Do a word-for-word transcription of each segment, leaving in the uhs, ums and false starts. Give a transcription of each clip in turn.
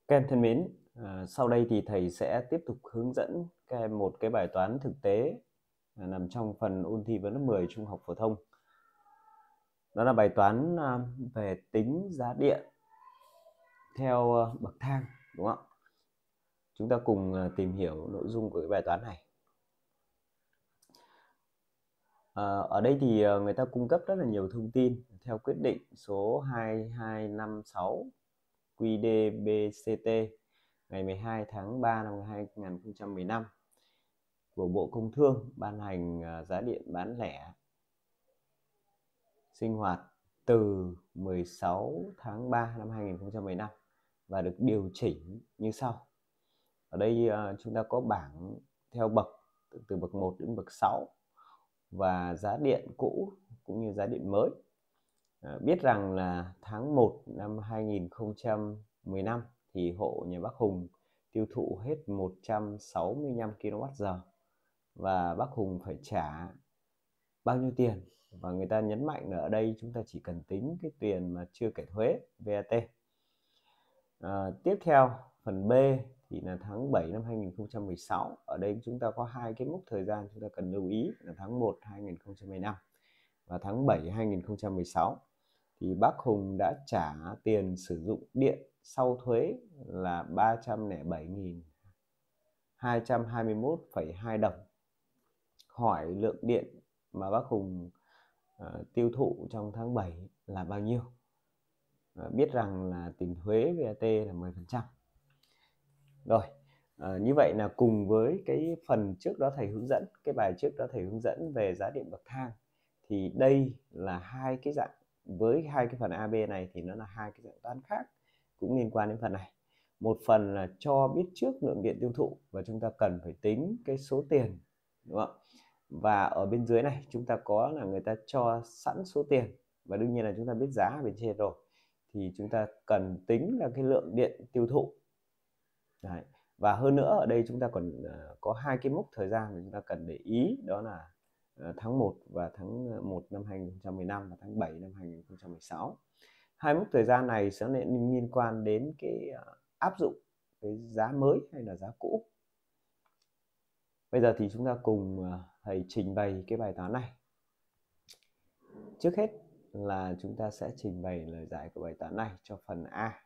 Các em thân mến, à, sau đây thì thầy sẽ tiếp tục hướng dẫn các em một cái bài toán thực tế à, nằm trong phần ôn thi vào lớp mười trung học phổ thông. Đó là bài toán à, về tính giá điện theo à, bậc thang, đúng không ạ? Chúng ta cùng à, tìm hiểu nội dung của cái bài toán này. À, ở đây thì à, người ta cung cấp rất là nhiều thông tin theo quyết định số hai hai năm sáu Q D B C T ngày mười hai tháng ba năm hai nghìn không trăm mười lăm của Bộ Công Thương ban hành giá điện bán lẻ sinh hoạt từ mười sáu tháng ba năm hai nghìn không trăm mười lăm và được điều chỉnh như sau. Ở đây chúng ta có bảng theo bậc từ bậc một đến bậc sáu và giá điện cũ cũng như giá điện mới. À, biết rằng là tháng một năm hai nghìn không trăm mười lăm thì hộ nhà bác Hùng tiêu thụ hết một trăm sáu mươi lăm ki lô oát giờ và bác Hùng phải trả bao nhiêu tiền, và người ta nhấn mạnh là ở đây chúng ta chỉ cần tính cái tiền mà chưa kể thuế V A T. À, tiếp theo phần B thì là tháng bảy năm hai nghìn không trăm mười sáu. Ở đây chúng ta có hai cái mốc thời gian chúng ta cần lưu ý là tháng một hai nghìn không trăm mười lăm và tháng bảy hai nghìn không trăm mười sáu. Thì bác Hùng đã trả tiền sử dụng điện sau thuế là ba trăm lẻ bảy nghìn hai trăm hai mươi mốt phẩy hai đồng. Hỏi lượng điện mà bác Hùng uh, tiêu thụ trong tháng bảy là bao nhiêu? Uh, biết rằng là tiền thuế V A T là mười phần trăm. Rồi, uh, như vậy là cùng với cái phần trước đó thầy hướng dẫn, cái bài trước đó thầy hướng dẫn về giá điện bậc thang, thì đây là hai cái dạng, với hai cái phần A B này thì nó là hai cái dạng toán khác cũng liên quan đến phần này. Một phần là cho biết trước lượng điện tiêu thụ và chúng ta cần phải tính cái số tiền, đúng không? Và ở bên dưới này chúng ta có là người ta cho sẵn số tiền, và đương nhiên là chúng ta biết giá ở bên trên rồi, thì chúng ta cần tính là cái lượng điện tiêu thụ. Đấy. Và hơn nữa ở đây chúng ta còn có hai cái mốc thời gian mà chúng ta cần để ý, đó là tháng một và tháng một năm hai nghìn không trăm mười lăm và tháng bảy năm hai nghìn không trăm mười sáu. Hai mốc thời gian này sẽ liên quan đến cái áp dụng cái giá mới hay là giá cũ. Bây giờ thì chúng ta cùng thầy trình bày cái bài toán này. Trước hết là chúng ta sẽ trình bày lời giải của bài toán này cho phần A.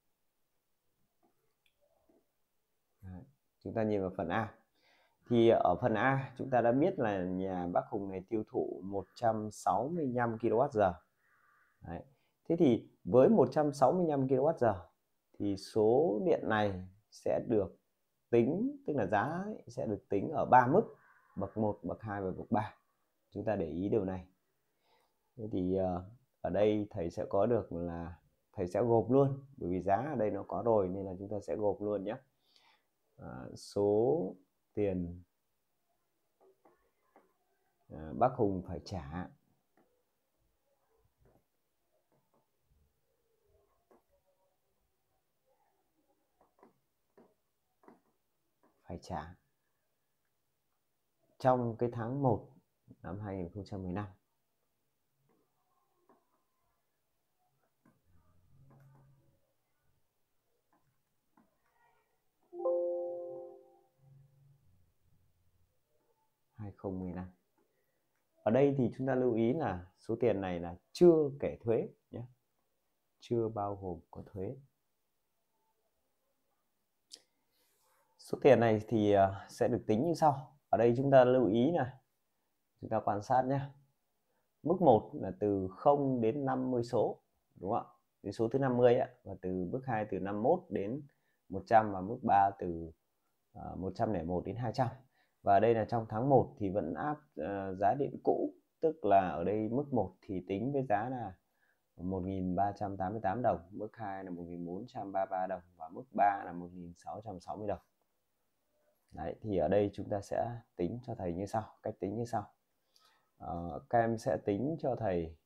Đấy. Chúng ta nhìn vào phần A. Thì ở phần A chúng ta đã biết là nhà bác Hùng này tiêu thụ một trăm sáu mươi lăm ki lô oát giờ. Đấy. Thế thì với một trăm sáu mươi lăm ki lô oát giờ thì số điện này sẽ được tính, tức là giá sẽ được tính ở ba mức, bậc một, bậc hai và bậc ba. Chúng ta để ý điều này. Thế thì ở đây thầy sẽ có được là thầy sẽ gộp luôn, bởi vì giá ở đây nó có rồi nên là chúng ta sẽ gộp luôn nhé. À, số tiền à, bác Hùng phải trả phải trả trong cái tháng một năm hai nghìn không trăm mười lăm. hai nghìn không trăm mười lăm. Ở đây thì chúng ta lưu ý là số tiền này là chưa kể thuế nhé, chưa bao gồm có thuế. Số tiền này thì sẽ được tính như sau. Ở đây chúng ta lưu ý này, chúng ta quan sát nhé. Mức một là từ không đến năm mươi số, đúng không ạ? Đến số thứ năm mươi ấy, và từ mức hai từ năm mươi mốt đến một trăm, và mức ba từ uh, một trăm lẻ một đến hai trăm. Và đây là trong tháng một thì vẫn áp uh, giá điện cũ, tức là ở đây mức một thì tính với giá là một nghìn ba trăm tám mươi tám đồng, mức hai là một nghìn bốn trăm ba mươi ba đồng và mức ba là một nghìn sáu trăm sáu mươi đồng. Đấy, thì ở đây chúng ta sẽ tính cho thầy như sau, cách tính như sau. Uh, các em sẽ tính cho thầy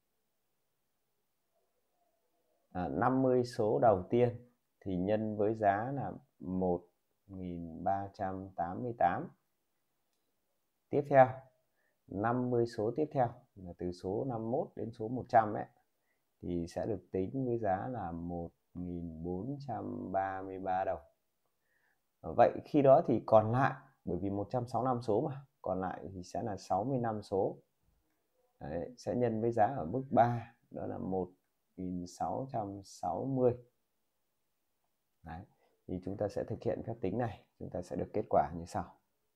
à, năm mươi số đầu tiên thì nhân với giá là một nghìn ba trăm tám mươi tám. Tiếp theo năm mươi số tiếp theo là từ số năm mươi mốt đến số một trăm ấy, thì sẽ được tính với giá là một nghìn bốn trăm ba mươi ba đồng. Vậy khi đó thì còn lại, bởi vì một trăm sáu mươi lăm số mà, còn lại thì sẽ là sáu mươi lăm số. Đấy, sẽ nhân với giá ở mức ba, đó là một nghìn sáu trăm sáu mươi. Đấy, thì chúng ta sẽ thực hiện phép tính này, chúng ta sẽ được kết quả như sau.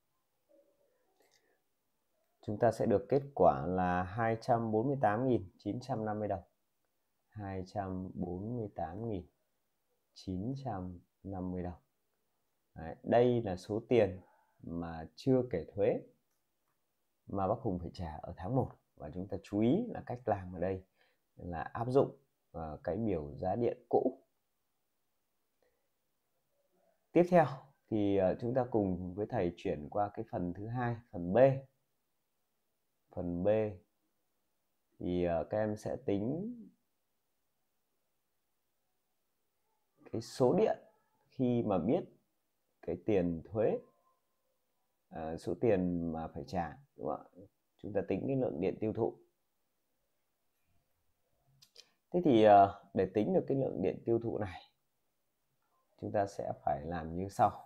Chúng ta sẽ được kết quả là hai trăm bốn mươi tám nghìn chín trăm năm mươi đồng. hai trăm bốn mươi tám nghìn chín trăm năm mươi đồng. Đấy, đây là số tiền mà chưa kể thuế mà bác Hùng phải trả ở tháng một. Và chúng ta chú ý là cách làm ở đây là áp dụng uh, cái biểu giá điện cũ. Tiếp theo thì uh, chúng ta cùng với thầy chuyển qua cái phần thứ hai, phần B. Phần B thì uh, các em sẽ tính cái số điện khi mà biết cái tiền thuế, uh, số tiền mà phải trả, đúng không ạ? Chúng ta tính cái lượng điện tiêu thụ. Thế thì uh, để tính được cái lượng điện tiêu thụ này, chúng ta sẽ phải làm như sau.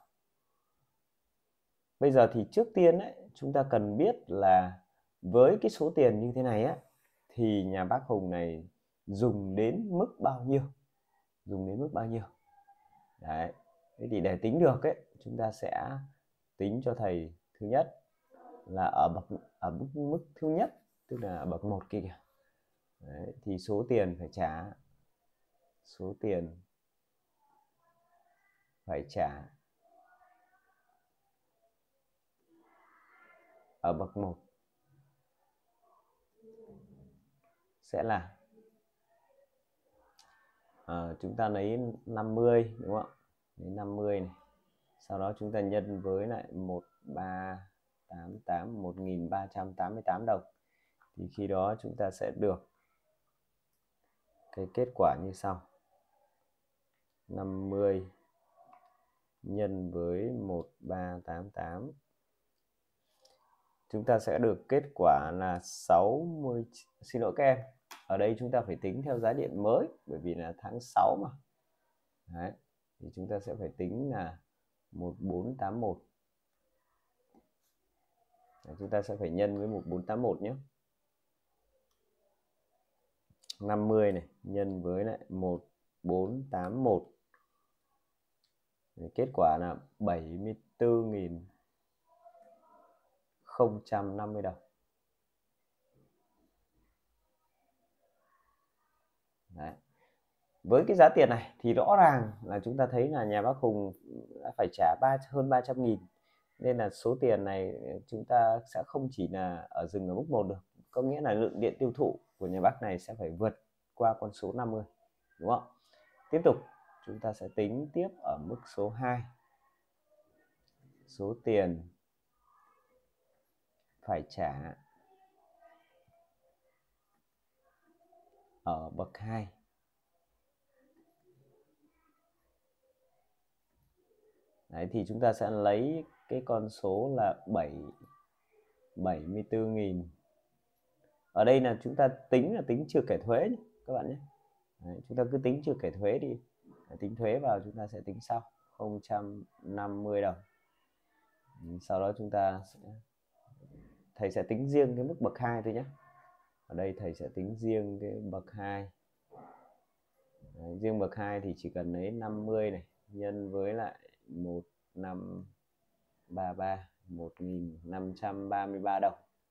Bây giờ thì trước tiên ấy, chúng ta cần biết là với cái số tiền như thế này á, thì nhà bác Hùng này dùng đến mức bao nhiêu? Dùng đến mức bao nhiêu? Đấy. Thế thì để tính được ấy, chúng ta sẽ tính cho thầy thứ nhất là ở bậc ở mức mức thứ nhất, tức là bậc một kia kìa. Đấy, thì số tiền phải trả số tiền phải trả ở bậc một sẽ là à, chúng ta lấy năm mươi, đúng không ạ? Lấy năm mươi này. Sau đó chúng ta nhân với lại một nghìn ba trăm tám mươi tám, một nghìn ba trăm tám mươi tám đồng. Thì khi đó chúng ta sẽ được cái kết quả như sau. năm mươi nhân với một nghìn ba trăm tám mươi tám, chúng ta sẽ được kết quả là sáu mươi. Xin lỗi các em, ở đây chúng ta phải tính theo giá điện mới, bởi vì là tháng sáu mà. Đấy, thì chúng ta sẽ phải tính là một nghìn bốn trăm tám mươi mốt. Đấy, chúng ta sẽ phải nhân với một nghìn bốn trăm tám mươi mốt nhé. năm mươi này nhân với lại một nghìn bốn trăm tám mươi mốt. Kết quả là bảy mươi tư nghìn không trăm năm mươi đồng. Đấy. Với cái giá tiền này thì rõ ràng là chúng ta thấy là nhà bác Hùng đã phải trả ba, hơn ba trăm nghìn. Nên là số tiền này chúng ta sẽ không chỉ là ở dừng ở mức một được. Có nghĩa là lượng điện tiêu thụ của nhà bác này sẽ phải vượt qua con số năm mươi, đúng không? Tiếp tục chúng ta sẽ tính tiếp ở mức số hai. Số tiền phải trả ở bậc hai. Đấy, thì chúng ta sẽ lấy cái con số là bảy mươi tư nghìn. Ở đây là chúng ta tính là tính chưa kể thuế nhé, các bạn nhé. Đấy, chúng ta cứ tính chưa kể thuế đi. Tính thuế vào chúng ta sẽ tính sau không trăm năm mươi đồng. Sau đó chúng ta sẽ, thầy sẽ tính riêng cái mức bậc hai thôi nhé. Ở đây thầy sẽ tính riêng cái bậc hai. Đấy, riêng bậc hai thì chỉ cần lấy năm mươi này nhân với lại một nghìn năm trăm ba mươi ba, một nghìn năm trăm ba mươi ba đồng.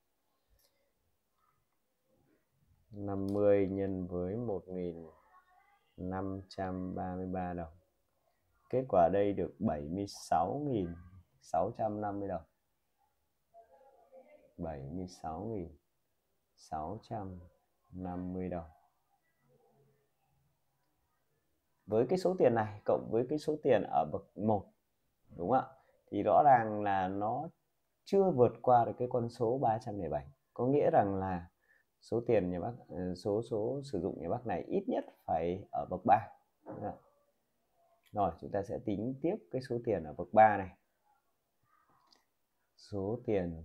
năm mươi nhân với một nghìn năm trăm ba mươi ba đồng. Kết quả đây được bảy mươi sáu nghìn sáu trăm năm mươi đồng. bảy mươi sáu nghìn sáu trăm năm mươi đồng. Với cái số tiền này cộng với cái số tiền ở bậc một, đúng không ạ? Thì rõ ràng là nó chưa vượt qua được cái con số ba trăm lẻ bảy. Có nghĩa rằng là số tiền nhà bác, số số sử dụng nhà bác này ít nhất phải ở bậc ba. Rồi chúng ta sẽ tính tiếp cái số tiền ở bậc ba này. Số tiền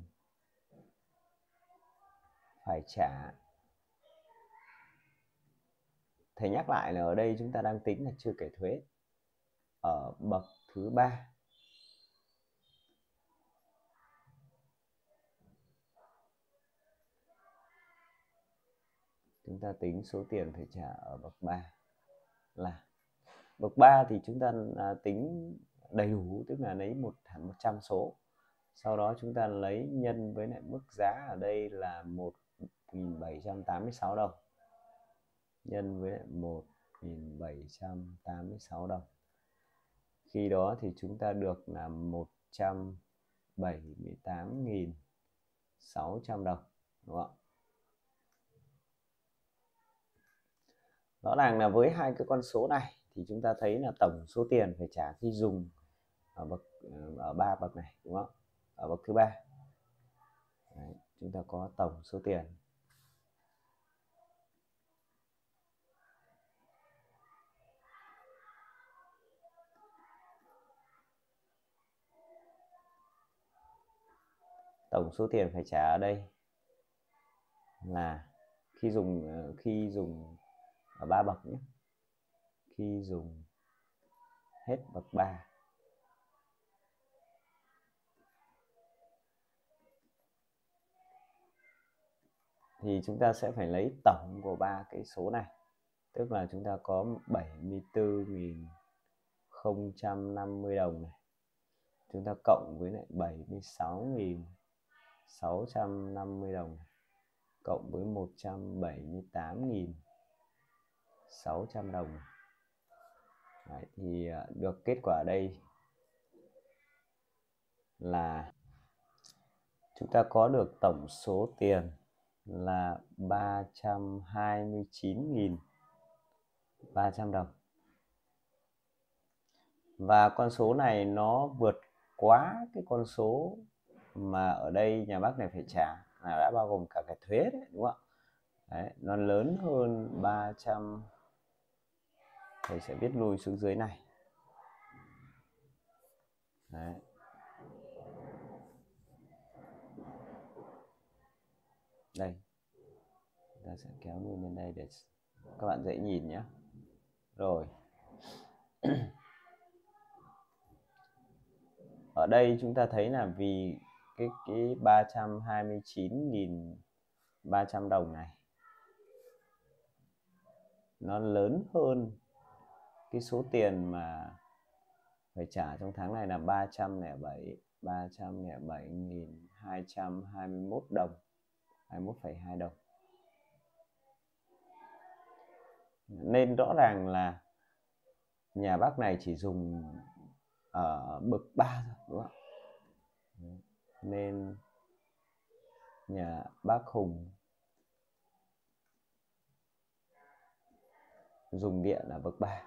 phải trả thầy nhắc lại là ở đây chúng ta đang tính là chưa kể thuế ở bậc thứ ba. Chúng ta tính số tiền phải trả ở bậc ba là bậc ba thì chúng ta à, tính đầy đủ, tức là lấy một hẳn một trăm số. Sau đó chúng ta lấy nhân với lại mức giá ở đây là một nghìn bảy trăm tám mươi sáu đồng. Nhân với lại một nghìn bảy trăm tám mươi sáu đồng. Khi đó thì chúng ta được là một trăm bảy mươi tám nghìn sáu trăm đồng, đúng không? Rõ ràng là với hai cái con số này thì chúng ta thấy là tổng số tiền phải trả khi dùng ở bậc ở ba bậc này, đúng không? Ở bậc thứ ba. Đấy, chúng ta có tổng số tiền tổng số tiền phải trả ở đây là khi dùng khi dùng ở ba bậc nhé, khi dùng hết bậc ba thì chúng ta sẽ phải lấy tổng của ba cái số này, tức là chúng ta có bảy mươi tư nghìn không trăm năm mươi đồng này, chúng ta cộng với lại bảy mươi sáu nghìn sáu trăm năm mươi đồng này, cộng với một trăm bảy mươi tám nghìn sáu trăm đồng này. Đấy, thì được kết quả đây là chúng ta có được tổng số tiền là ba trăm hai mươi chín nghìn ba trăm đồng. Và con số này nó vượt quá cái con số mà ở đây nhà bác này phải trả, là đã bao gồm cả cái thuế đấy, đúng không ạ? Đấy, nó lớn hơn ba trăm. Thầy sẽ viết lùi xuống dưới này. Đấy. Đây, ta sẽ kéo luôn lên đây để các bạn dễ nhìn nhé. Rồi. Ở đây chúng ta thấy là vì cái cái ba trăm hai mươi chín nghìn ba trăm đồng này nó lớn hơn cái số tiền mà phải trả trong tháng này là ba trăm lẻ bảy nghìn hai trăm hai mươi mốt đồng, hai mươi mốt phẩy hai đồng. Nên rõ ràng là nhà bác này chỉ dùng ở bậc ba thôi, đúng không? Nên nhà bác Hùng dùng điện ở bậc ba.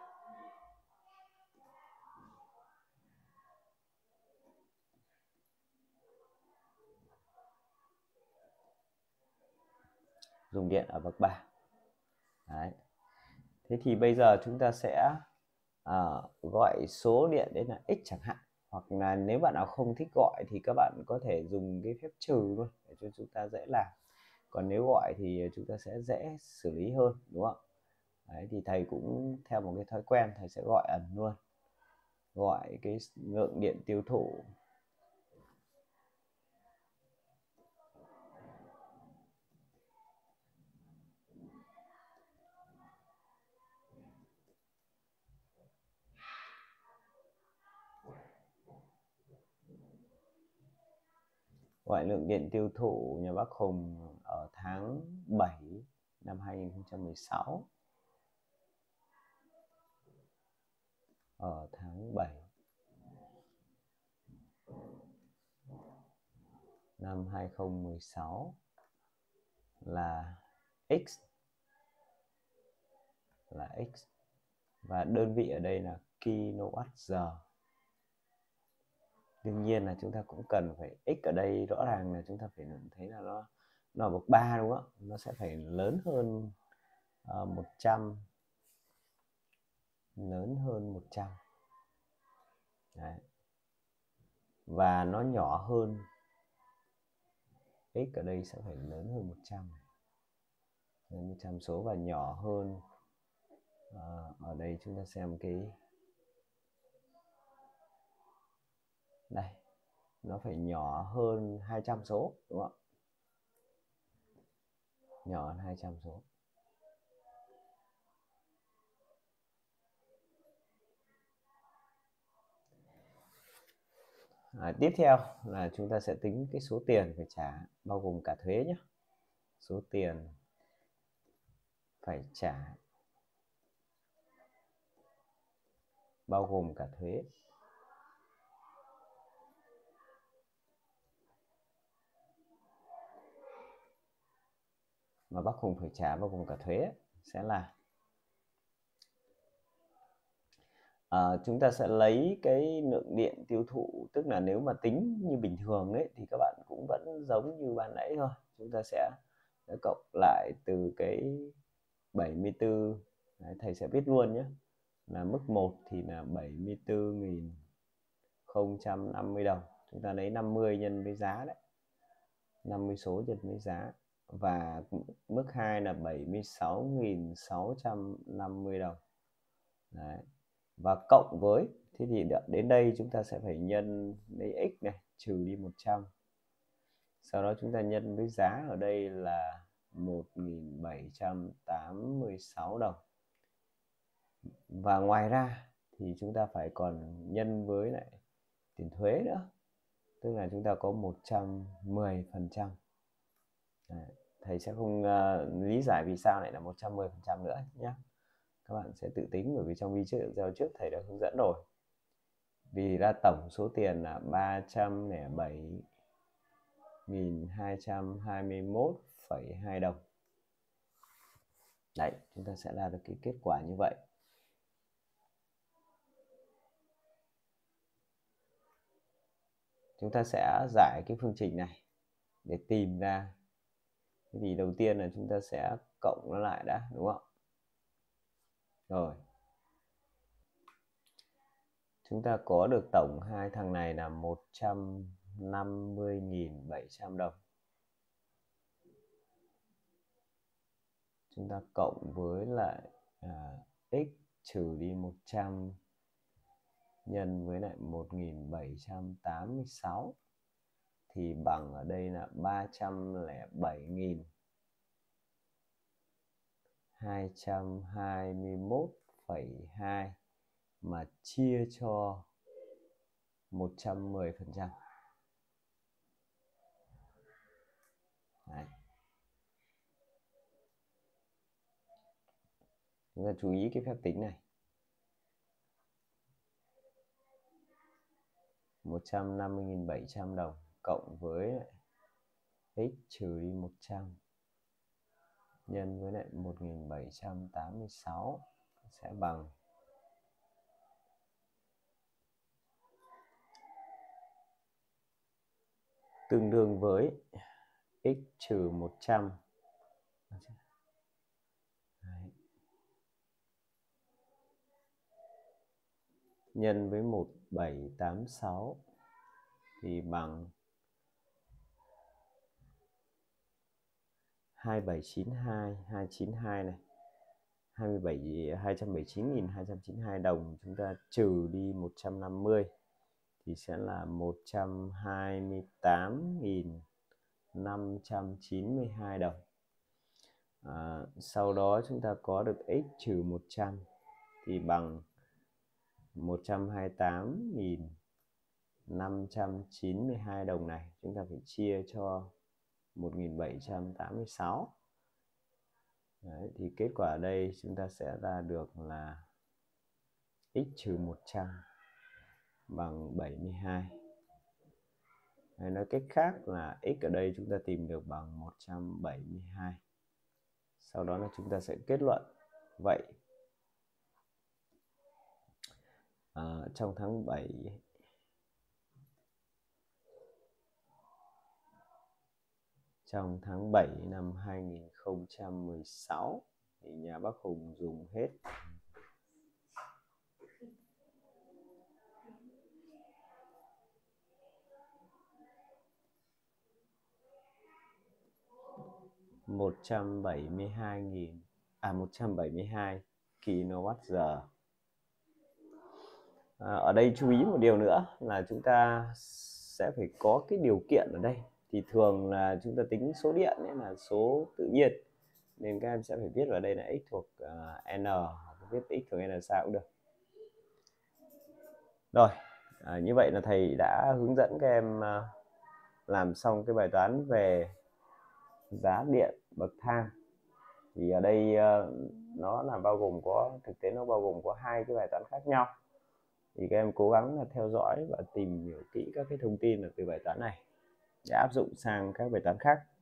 Dùng điện ở bậc ba. Đấy. Thế thì bây giờ chúng ta sẽ uh, gọi số điện đấy là x chẳng hạn. Hoặc là nếu bạn nào không thích gọi thì các bạn có thể dùng cái phép trừ luôn để cho chúng ta dễ làm. Còn nếu gọi thì chúng ta sẽ dễ xử lý hơn, đúng không? Đấy, thì thầy cũng theo một cái thói quen, thầy sẽ gọi ẩn luôn. Gọi cái lượng điện tiêu thụ gọi lượng điện tiêu thụ nhà bác Hùng ở tháng bảy năm hai nghìn không trăm mười sáu. Ở tháng bảy năm hai nghìn không trăm mười sáu là x là x và đơn vị ở đây là kWh. Đương nhiên là chúng ta cũng cần phải x ở đây, rõ ràng là chúng ta phải thấy là nó nó bậc ba, đúng không? Nó sẽ phải lớn hơn uh, một trăm, lớn hơn một trăm. Đấy. Và nó nhỏ hơn, x ở đây sẽ phải lớn hơn một trăm, lớn một trăm số và nhỏ hơn À, ở đây chúng ta xem cái đây, nó phải nhỏ hơn hai trăm số đúng không ạ? Nhỏ hơn hai trăm số. À, tiếp theo là chúng ta sẽ tính cái số tiền phải trả bao gồm cả thuế nhé. Số tiền phải trả bao gồm cả thuế. Mà bác Hùng phải trả bao gồm cả thuế sẽ là à, chúng ta sẽ lấy cái lượng điện tiêu thụ, tức là nếu mà tính như bình thường ấy thì các bạn cũng vẫn giống như ban nãy thôi. Chúng ta sẽ cộng lại từ cái bảy mươi tư, đấy, thầy sẽ viết luôn nhé, là mức một thì là bảy mươi tư nghìn không trăm năm mươi đồng. Chúng ta lấy năm mươi nhân với giá đấy, năm mươi số nhân với giá, và mức hai là bảy mươi sáu nghìn sáu trăm năm mươi đồng. Đấy. Và cộng với, thế thì đến đây chúng ta sẽ phải nhân lấy x này, trừ đi một trăm. Sau đó chúng ta nhân với giá ở đây là một nghìn bảy trăm tám mươi sáu đồng. Và ngoài ra thì chúng ta phải còn nhân với lại tiền thuế nữa, tức là chúng ta có một trăm mười phần trăm. Thầy sẽ không uh, lý giải vì sao lại là một trăm mười phần trăm nữa nhé. Các bạn sẽ tự tính, bởi vì trong video trước thầy đã hướng dẫn rồi. Vì ra tổng số tiền là ba trăm lẻ bảy nghìn hai trăm hai mươi mốt phẩy hai đồng. Đấy, chúng ta sẽ ra được cái kết quả như vậy. Chúng ta sẽ giải cái phương trình này để tìm ra. Thế thì đầu tiên là chúng ta sẽ cộng nó lại đã, đúng không? Rồi. Chúng ta có được tổng hai thằng này là một trăm năm mươi nghìn bảy trăm đồng. Chúng ta cộng với lại à, x trừ đi một trăm nhân với lại một nghìn bảy trăm tám mươi sáu thì bằng ở đây là ba trăm lẻ bảy nghìn hai trăm hai mươi mốt phẩy hai mà chia cho một trăm mười phần trăm. Đấy. Chúng ta chú ý cái phép tính này. một trăm năm mươi nghìn bảy trăm đồng cộng với x trừ đi một trăm nhân với lại một nghìn bảy trăm tám mươi sáu sẽ bằng tương đương với x trừ một trăm nhân với một nghìn bảy trăm tám mươi sáu thì bằng hai nghìn bảy trăm chín mươi hai, hai trăm chín mươi hai này, hai mươi bảy hai trăm bảy mươi chín nghìn hai trăm chín mươi hai đồng. Chúng ta trừ đi một trăm năm mươi thì sẽ là một trăm hai mươi tám nghìn năm trăm chín mươi hai đồng. À, sau đó chúng ta có được x trừ một trăm thì bằng một trăm hai mươi tám nghìn năm trăm chín mươi hai đồng này chúng ta phải chia cho một nghìn bảy trăm tám mươi sáu. Đấy, thì kết quả ở đây chúng ta sẽ ra được là x trừ một trăm bằng bảy mươi hai. Hay nói cách khác là x ở đây chúng ta tìm được bằng một trăm bảy mươi hai. Sau đó là chúng ta sẽ kết luận vậy à, trong tháng bảy trong tháng bảy năm hai nghìn không trăm mười sáu thì nhà bác Hùng dùng hết một trăm bảy mươi hai nghìn à một trăm bảy mươi hai ki lô oát giờ. À, ở đây chú ý một điều nữa là chúng ta sẽ phải có cái điều kiện ở đây. Thì thường là chúng ta tính số điện ấy là số tự nhiên, nên các em sẽ phải viết vào đây là x thuộc uh, n, hoặc viết x thuộc n sao cũng được. Rồi, à, như vậy là thầy đã hướng dẫn các em uh, làm xong cái bài toán về giá điện bậc thang. Thì ở đây uh, nó là bao gồm có, thực tế nó bao gồm có hai cái bài toán khác nhau. Thì các em cố gắng là theo dõi và tìm hiểu kỹ các cái thông tin ở từ bài toán này để áp dụng sang các bài toán khác.